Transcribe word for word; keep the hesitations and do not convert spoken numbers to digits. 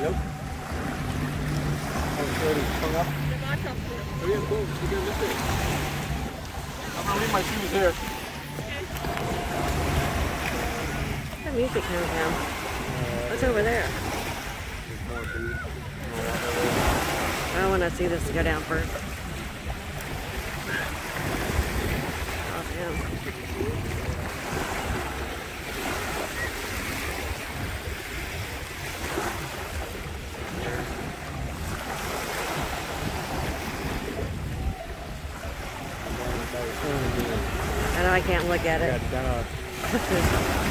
Yep. I'm ready. Hung up. Oh yeah, cool. You can lift it. I'm gonna leave my shoes here. The music comes down. What's over there? I want to see this go down first. Oh, damn. I know I can't look at it.